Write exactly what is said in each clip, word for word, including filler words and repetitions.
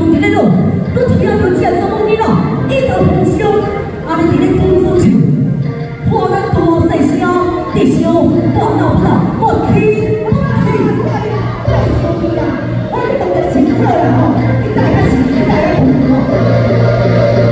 伫咧落，我听到这怎么你咯？伊就互相，啊你伫咧讲主唱，看咱大细声，地上我闹不闹？我去，我去，我生气啦！我你当个清楚啦吼，你大家是你大家讲吼。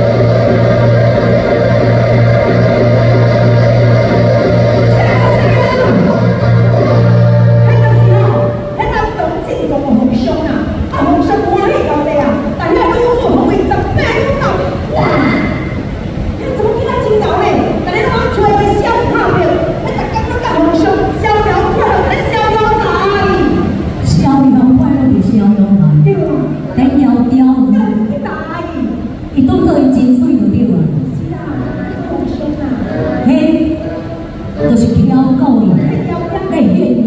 就是挑教育，内面